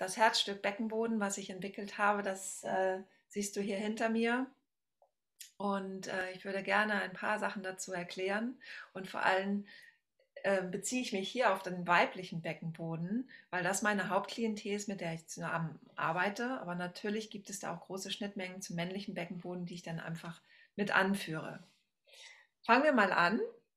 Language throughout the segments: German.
das Herzstück Beckenboden, was ich entwickelt habe, das siehst du hier hinter mir. Und ich würde gerne ein paar Sachen dazu erklären. Und vor allem beziehe ich mich hier auf den weiblichen Beckenboden, weil das meine Hauptklientel ist, mit der ich zusammen arbeite. Aber natürlich gibt es da auch große Schnittmengen zum männlichen Beckenboden, die ich dann einfach mit anführe. Fangen wir mal an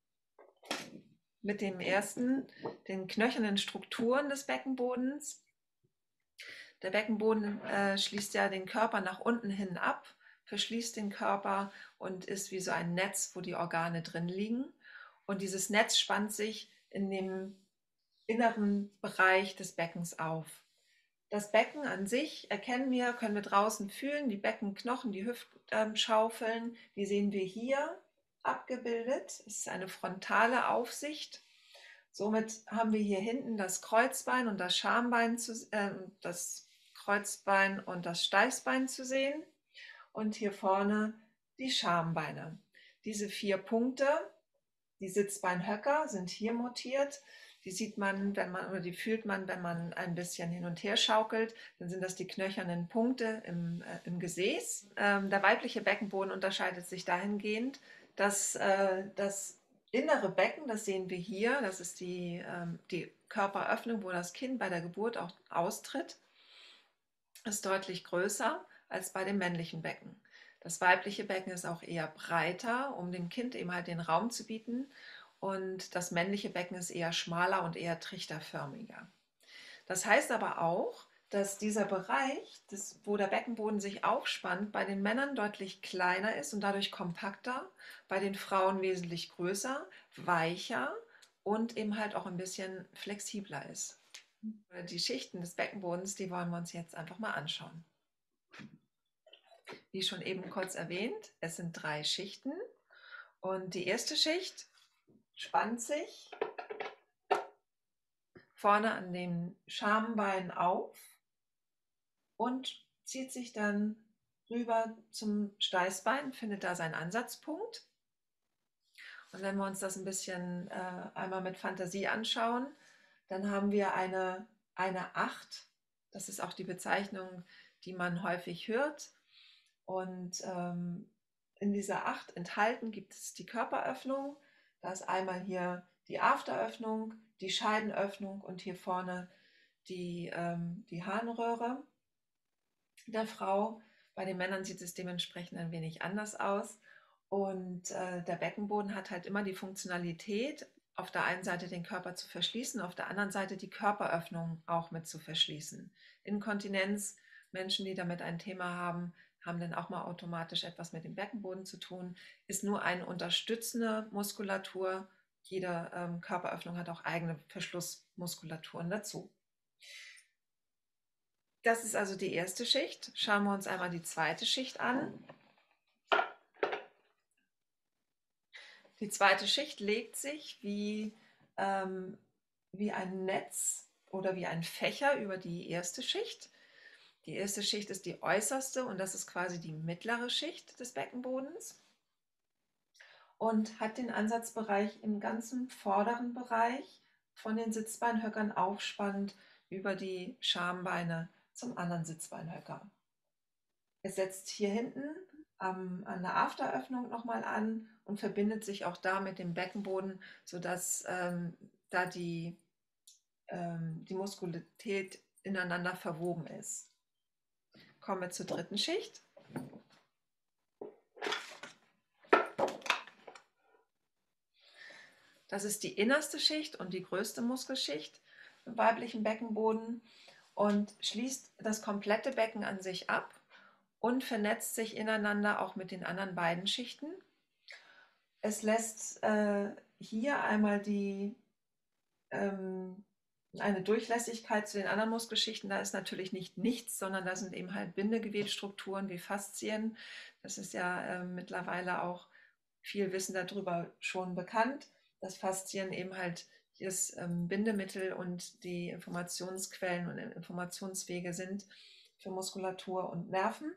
mit dem ersten, den knöchernen Strukturen des Beckenbodens. Der Beckenboden schließt ja den Körper nach unten hin ab, verschließt den Körper und ist wie so ein Netz, wo die Organe drin liegen. Und dieses Netz spannt sich in dem inneren Bereich des Beckens auf. Das Becken an sich erkennen wir, können wir draußen fühlen, die Beckenknochen, die Hüftschaufeln, die sehen wir hier abgebildet. Es ist eine frontale Aufsicht. Somit haben wir hier hinten das Kreuzbein und das Schambein, das Kreuzbein und das Steißbein zu sehen und hier vorne die Schambeine. Diese 4 Punkte, die Sitzbeinhöcker, sind hier montiert. Die sieht man, oder die fühlt man, wenn man ein bisschen hin und her schaukelt. Dann sind das die knöchernen Punkte im Gesäß. Der weibliche Beckenboden unterscheidet sich dahingehend, dass das innere Becken, das sehen wir hier, das ist die Körperöffnung, wo das Kind bei der Geburt auch austritt, ist deutlich größer als bei dem männlichen Becken. Das weibliche Becken ist auch eher breiter, um dem Kind eben halt den Raum zu bieten. Und das männliche Becken ist eher schmaler und eher trichterförmiger. Das heißt aber auch, dass dieser Bereich, wo der Beckenboden sich aufspannt, bei den Männern deutlich kleiner ist und dadurch kompakter, bei den Frauen wesentlich größer, weicher und eben halt auch ein bisschen flexibler ist. Die Schichten des Beckenbodens, die wollen wir uns jetzt einfach mal anschauen. Wie schon eben kurz erwähnt, es sind 3 Schichten und die erste Schicht spannt sich vorne an den Schambein auf und zieht sich dann rüber zum Steißbein, findet da seinen Ansatzpunkt. Und wenn wir uns das ein bisschen einmal mit Fantasie anschauen, dann haben wir eine 8. Das ist auch die Bezeichnung, die man häufig hört. Und in dieser 8 enthalten gibt es die Körperöffnung. Da ist einmal hier die Afteröffnung, die Scheidenöffnung und hier vorne die Harnröhre der Frau. Bei den Männern sieht es dementsprechend ein wenig anders aus. Und der Beckenboden hat halt immer die Funktionalität, auf der einen Seite den Körper zu verschließen, auf der anderen Seite die Körperöffnung auch mit zu verschließen. Inkontinenz, Menschen, die damit ein Thema haben, haben dann auch mal automatisch etwas mit dem Beckenboden zu tun, ist nur eine unterstützende Muskulatur. Jede Körperöffnung hat auch eigene Verschlussmuskulaturen dazu. Das ist also die erste Schicht. Schauen wir uns einmal die zweite Schicht an. Die zweite Schicht legt sich wie ein Netz oder wie ein Fächer über die erste Schicht. Die erste Schicht ist die äußerste und das ist quasi die mittlere Schicht des Beckenbodens und hat den Ansatzbereich im ganzen vorderen Bereich von den Sitzbeinhöckern aufspannend über die Schambeine zum anderen Sitzbeinhöcker. Es setzt hier hinten an der Afteröffnung nochmal an und verbindet sich auch da mit dem Beckenboden, sodass da die Muskularität ineinander verwoben ist. Kommen wir zur dritten Schicht. Das ist die innerste Schicht und die größte Muskelschicht im weiblichen Beckenboden und schließt das komplette Becken an sich ab und vernetzt sich ineinander auch mit den anderen beiden Schichten. Es lässt hier einmal eine Durchlässigkeit zu den anderen Muskelschichten. Da ist natürlich nicht nichts, sondern da sind eben halt Bindegewebsstrukturen wie Faszien. Das ist ja mittlerweile auch viel Wissen darüber schon bekannt, dass Faszien eben halt das Bindemittel und die Informationsquellen und Informationswege sind für Muskulatur und Nerven.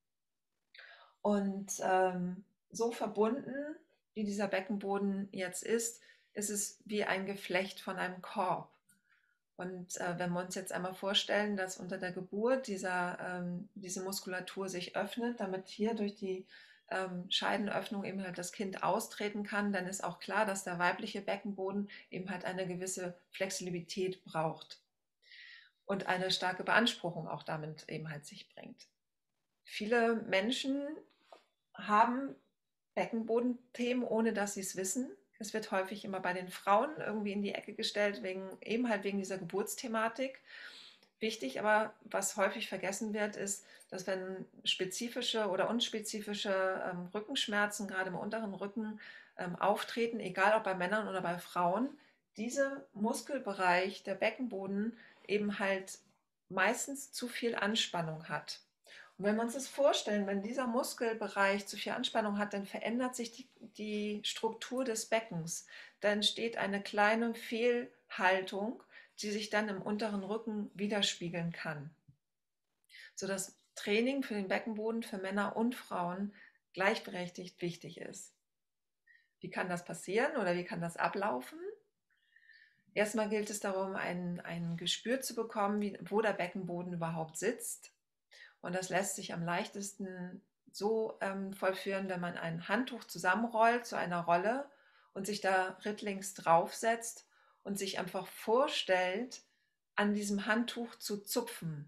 Und so verbunden, wie dieser Beckenboden jetzt ist es wie ein Geflecht von einem Korb. Und wenn wir uns jetzt einmal vorstellen, dass unter der Geburt diese Muskulatur sich öffnet, damit hier durch die Scheidenöffnung eben halt das Kind austreten kann, dann ist auch klar, dass der weibliche Beckenboden eben halt eine gewisse Flexibilität braucht und eine starke Beanspruchung auch damit eben halt sich bringt. Viele Menschen haben Beckenbodenthemen, ohne dass sie es wissen. Es wird häufig immer bei den Frauen irgendwie in die Ecke gestellt, eben halt wegen dieser Geburtsthematik. Wichtig, aber was häufig vergessen wird, ist, dass wenn spezifische oder unspezifische Rückenschmerzen, gerade im unteren Rücken, auftreten, egal ob bei Männern oder bei Frauen, dieser Muskelbereich, der Beckenboden, eben halt meistens zu viel Anspannung hat. Und wenn wir uns das vorstellen, wenn dieser Muskelbereich zu viel Anspannung hat, dann verändert sich die Struktur des Beckens. Da entsteht eine kleine Fehlhaltung, die sich dann im unteren Rücken widerspiegeln kann. Sodass Training für den Beckenboden für Männer und Frauen gleichberechtigt wichtig ist. Wie kann das passieren oder wie kann das ablaufen? Erstmal gilt es darum, ein Gespür zu bekommen, wo der Beckenboden überhaupt sitzt. Und das lässt sich am leichtesten so vollführen, wenn man ein Handtuch zusammenrollt zu einer Rolle und sich da rittlings draufsetzt und sich einfach vorstellt, an diesem Handtuch zu zupfen.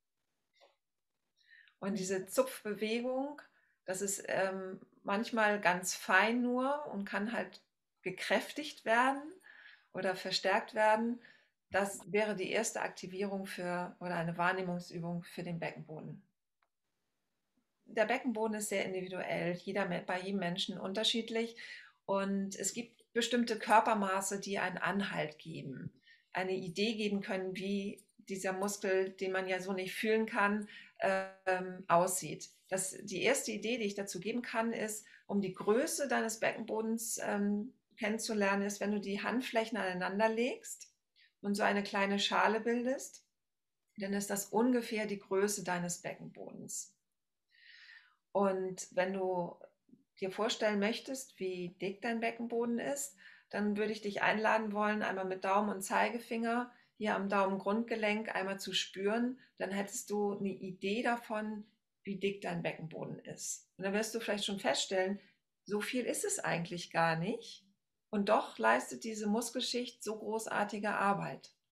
Und diese Zupfbewegung, das ist manchmal ganz fein nur und kann halt gekräftigt werden oder verstärkt werden. Das wäre die erste Aktivierung oder eine Wahrnehmungsübung für den Beckenboden. Der Beckenboden ist sehr individuell, bei jedem Menschen unterschiedlich und es gibt bestimmte Körpermaße, die einen Anhalt geben, eine Idee geben können, wie dieser Muskel, den man ja so nicht fühlen kann, aussieht. Die erste Idee, die ich dazu geben kann, ist, um die Größe deines Beckenbodens kennenzulernen, ist, wenn du die Handflächen aneinander legst und so eine kleine Schale bildest, dann ist das ungefähr die Größe deines Beckenbodens. Und wenn du dir vorstellen möchtest, wie dick dein Beckenboden ist, dann würde ich dich einladen wollen, einmal mit Daumen und Zeigefinger hier am Daumengrundgelenk einmal zu spüren. Dann hättest du eine Idee davon, wie dick dein Beckenboden ist. Und dann wirst du vielleicht schon feststellen, so viel ist es eigentlich gar nicht. Und doch leistet diese Muskelschicht so großartige Arbeit.